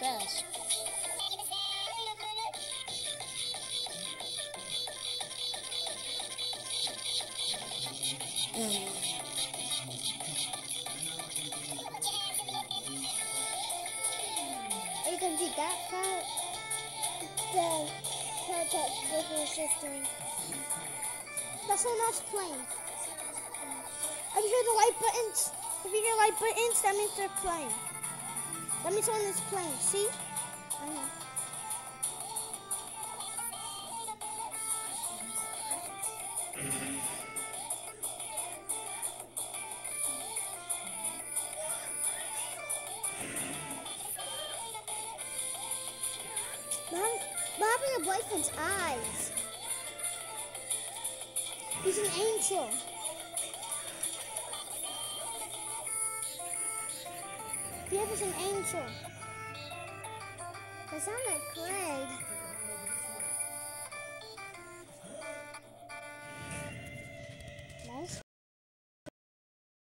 does. You can see that part. The part that River is just doing. That's someone else playing. If you hear the light buttons, that means they're playing. That means someone is playing. See? I know. What happened to your boyfriend's eyes? He's an angel. He is an angel. That sounds like Craig.